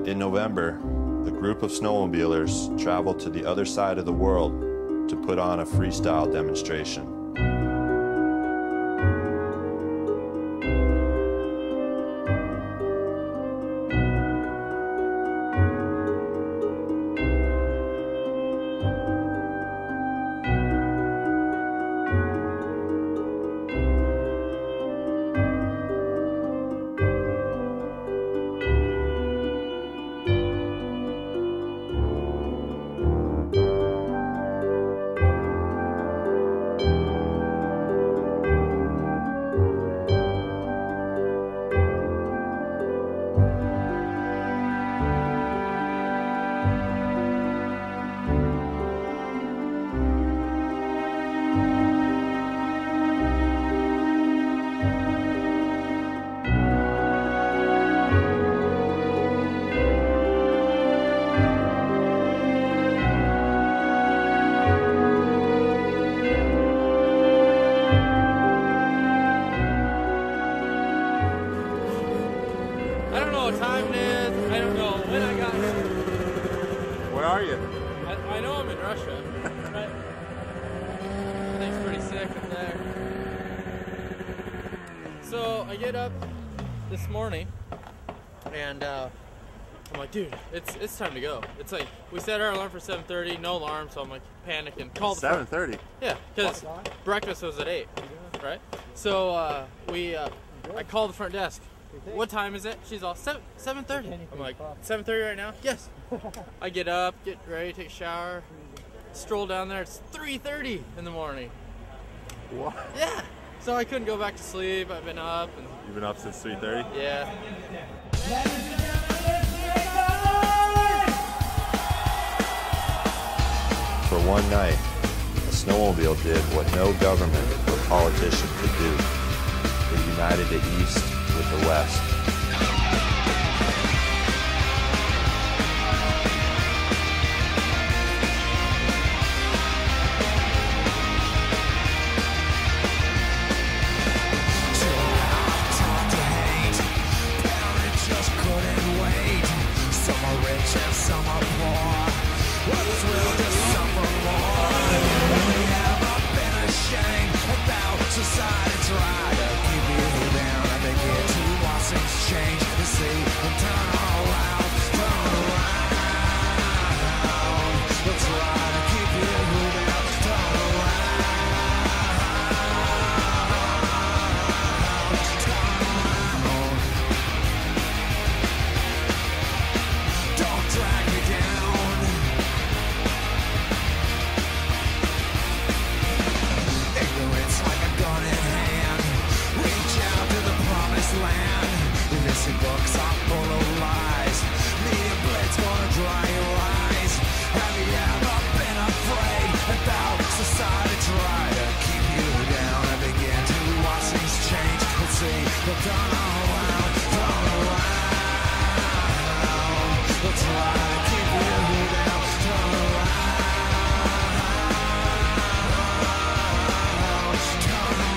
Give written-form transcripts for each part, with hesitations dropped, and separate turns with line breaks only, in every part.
In November, a group of snowmobilers traveled to the other side of the world to put on a freestyle demonstration.
I don't know what time it is. I don't know when I got here.
Where are you?
I know I'm in Russia. Right? Everything's pretty sick up there. So I get up this morning and I'm like, dude, it's time to go. It's like we set our alarm for 7:30, no alarm, so I'm like panicking. Call the
7:30.
Yeah, because breakfast was at 8, right? So I called the front desk. What time is it? She's all 7:30. I'm like, 7:30 right now? Yes. I get up, get ready, take a shower, stroll down there. It's 3:30 in the morning.
What?
Yeah. So I couldn't go back to sleep. I've been up. And
You've been up since 3:30?
yeah.
For one night, a snowmobile did what no government or politician could do. It united the East with the West.
Books are full of lies. Media blitz gonna dry your eyes. Have you ever been afraid about society try to keep you down? I begin to watch things change and see the turn around, turn around. They'll try to keep you down, turn around, turn around.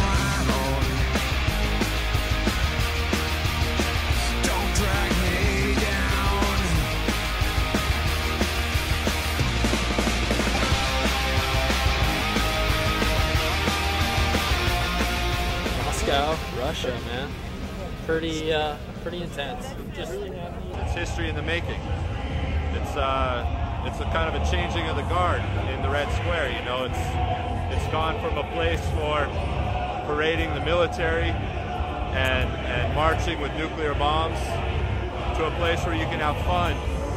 Moscow, Russia, man. Pretty intense.
It's history in the making. It's a kind of a changing of the guard in the Red Square. You know, it's gone from a place for parading the military and marching with nuclear bombs to a place where you can have fun.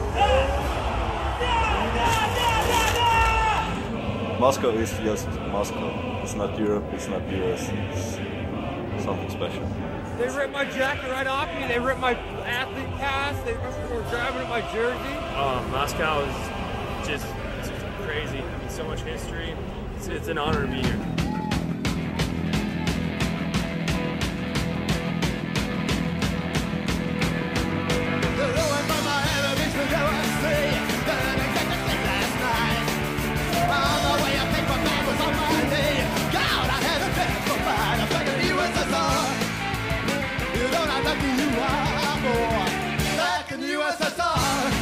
Moscow is just Moscow. It's not Europe, it's not US, it's something special.
They ripped my jacket right off me. They ripped my athlete pass. They were driving at my jersey.
Moscow is just crazy. I mean, so much history. It's an honor to be here.
Back in the USSR.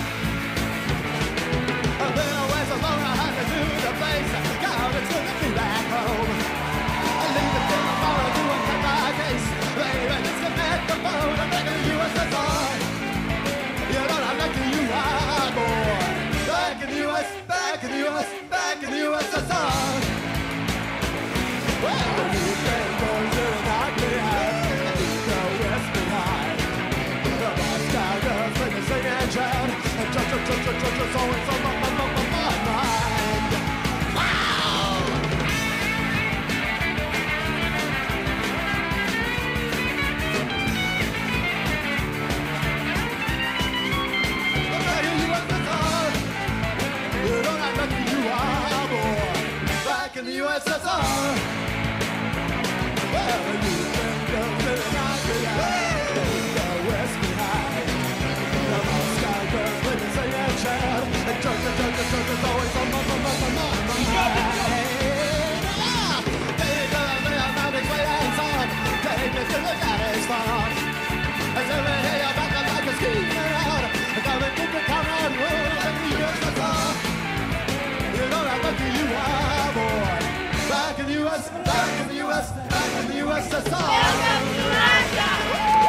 in the U.S., back in the U.S., back in the USSR.
Welcome to Russia!